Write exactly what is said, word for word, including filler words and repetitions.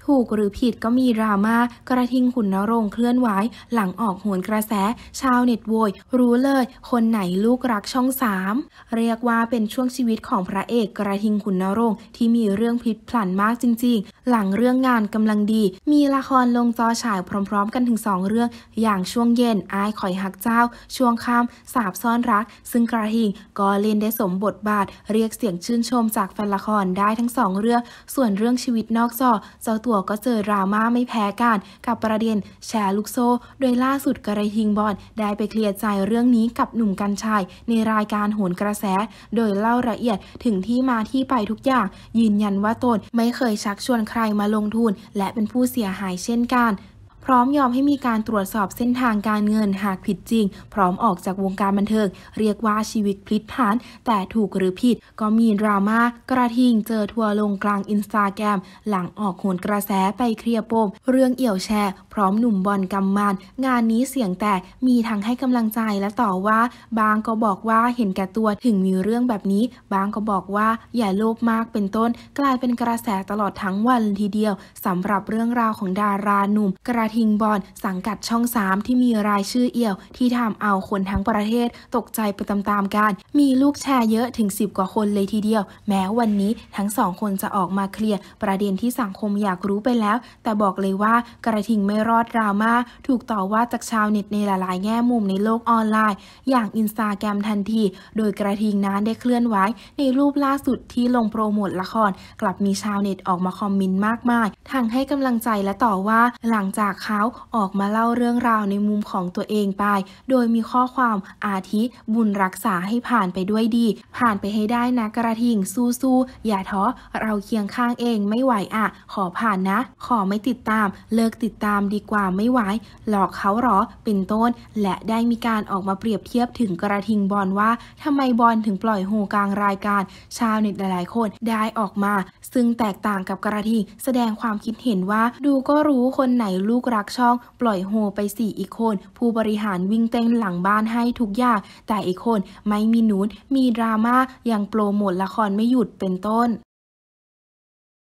ถูกหรือผิดก็มีดราม่ากระทิงขุนนรงค์เคลื่อนไหวหลังออกโหนกระแสชาวเน็ตโวยรู้เลยคนไหนลูกรักช่องสามเรียกว่าเป็นช่วงชีวิตของพระเอกกระทิงขุนนรงค์ที่มีเรื่องพลิกผลันมากจริงๆหลังเรื่องงานกำลังดีมีละครลงจอฉายพร้อมๆกันถึงสองเรื่องอย่างช่วงเย็นอายข่อยหักเจ้าช่วงค่ำสาบซ่อนรักซึ่งกระทิงก็เล่นได้สมบทบาทเรียกเสียงชื่นชมจากแฟนละครได้ทั้งสองเรื่องส่วนเรื่องชีวิตนอกจอเจ้าตัวก็เจอดราม่าไม่แพ้กันกับประเด็นแชร์ลูกโซ่โดยล่าสุดกระทิงบอลได้ไปเคลียร์ใจเรื่องนี้กับหนุ่มกรรชัยในรายการโหนกระแสโดยเล่าละเอียดถึงที่มาที่ไปทุกอย่างยืนยันว่าตนไม่เคยชักชวนใครมาลงทุนและเป็นผู้เสียหายเช่นกันพร้อมยอมให้มีการตรวจสอบเส้นทางการเงินหากผิดจริงพร้อมออกจากวงการบันเทิงเรียกว่าชีวิตพลิกผันแต่ถูกหรือผิดก็มีดราม่ากระทิงเจอทัวร์ลงกลางอินสตาแกรมหลังออกโหนกระแสไปเคลียร์ปมเรื่องเอี่ยวแชร์พร้อมหนุ่มบอลกำมันงานนี้เสียงแตกมีทั้งให้กำลังใจและต่อว่าบางก็บอกว่าเห็นแก่ตัวถึงมีเรื่องแบบนี้บางก็บอกว่าอย่าโลภมากเป็นต้นกลายเป็นกระแสตลอดทั้งวันทีเดียวสำหรับเรื่องราวของดาราหนุ่มกระทิงบอลสังกัดช่องสามที่มีรายชื่อเอี่ยวที่ทำเอาคนทั้งประเทศตกใจไปตามๆกันมีลูกแชร์เยอะถึงสิบกว่าคนเลยทีเดียวแม้วันนี้ทั้งสองคนจะออกมาเคลียร์ประเด็นที่สังคมอยากรู้ไปแล้วแต่บอกเลยว่ากระทิงไม่รอดดราม่าถูกต่อว่าจากชาวเน็ตในหลายๆแง่มุมในโลกออนไลน์อย่างอินสตาแกรมทันทีโดยกระทิงนั้นได้เคลื่อนไหวในรูปล่าสุดที่ลงโปรโมทละครกลับมีชาวเน็ตออกมาคอมเมนต์มากมายทั้งให้กำลังใจและต่อว่าหลังจากเขาออกมาเล่าเรื่องราวในมุมของตัวเองไปโดยมีข้อความอาทิบุญรักษาให้ผ่านไปด้วยดีผ่านไปให้ได้นะกระทิงสู้ๆอย่าท้อเราเคียงข้างเองไม่ไหวอ่ะขอผ่านนะขอไม่ติดตามเลิกติดตามดีกว่าไม่ไหวหลอกเขาหรอเป็นต้นและได้มีการออกมาเปรียบเทียบถึงกระทิงบอลว่าทำไมบอลถึงปล่อยโฮกลางรายการชาวเน็ตหลายๆคนได้ออกมาซึ่งแตกต่างกับกระทิงแสดงความคิดเห็นว่าดูก็รู้คนไหนลูกรักช่องปล่อยโฮไปสี่อีกคนผู้บริหารวิ่งเต้นหลังบ้านให้ทุกอย่างแต่อีกคนไม่มีนูนมีดราม่ายังโปรโมทละครไม่หยุดเป็นต้น